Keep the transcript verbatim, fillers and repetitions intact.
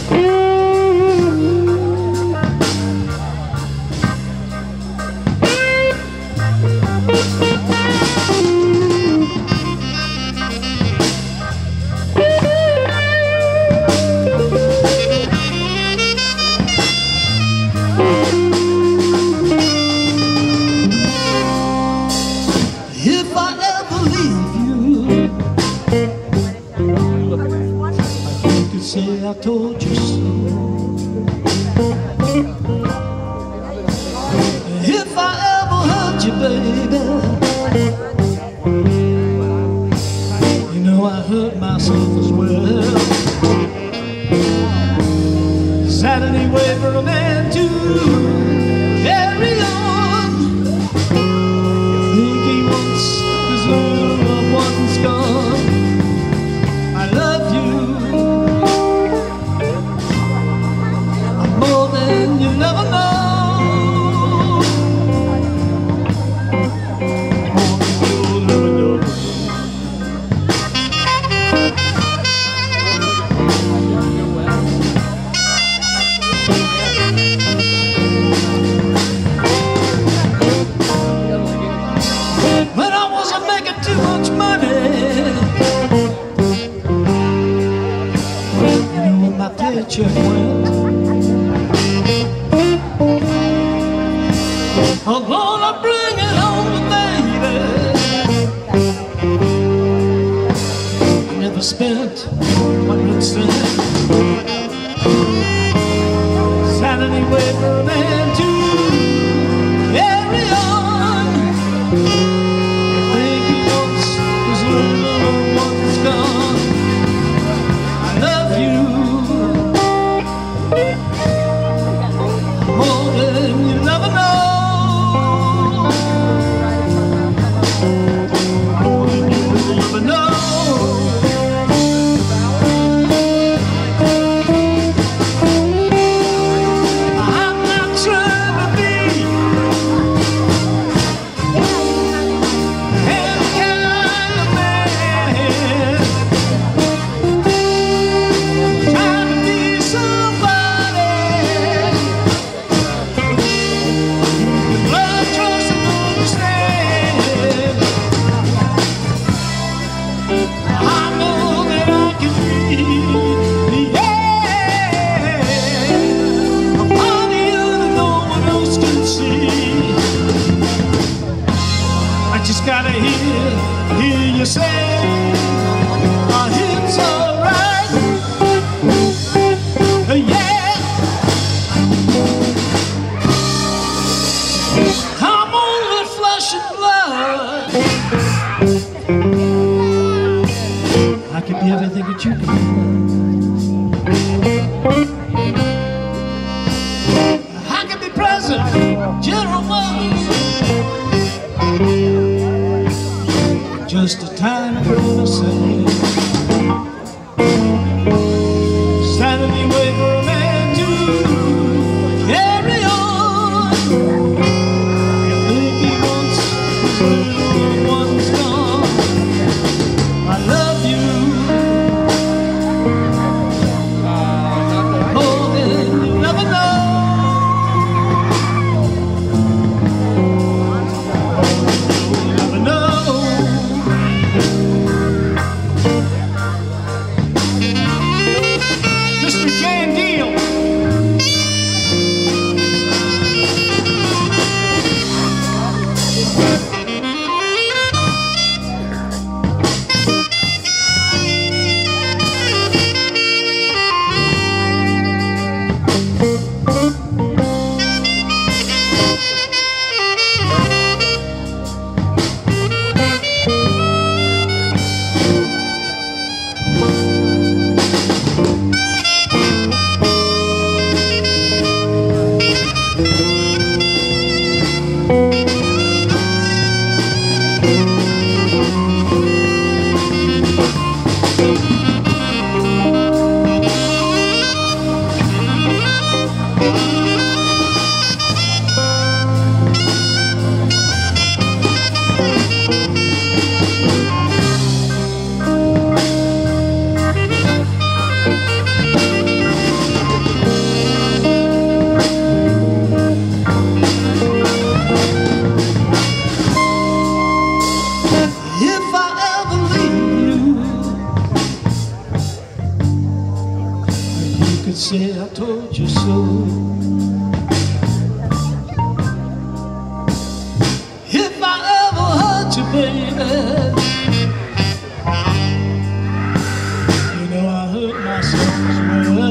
Say I told you so. If I ever hurt you, baby, you know I hurt myself as well. Saturday waver man to carry on. Think he wants his loved one's gone. I love you more than you never know. More than you'll never know. When I wasn't making too much money, you know where my paycheck went. I'm gonna bring it home, baby. I never spent one cent. Saturday waver man to carry on. I think he wants his little one's gone. I love you more than you'll ever know. I just gotta hear, hear you say, oh, it's alright, yeah. I'm only flesh and blood. I can be everything that you can be. I can be President, General Motors, just a time for to say. Saturday waver a man to carry on. I think he wants his little one's gone. I love you more than you'll ever know. You'll never know. could say I told you so. If I ever hurt you, baby, you know I hurt myself as well.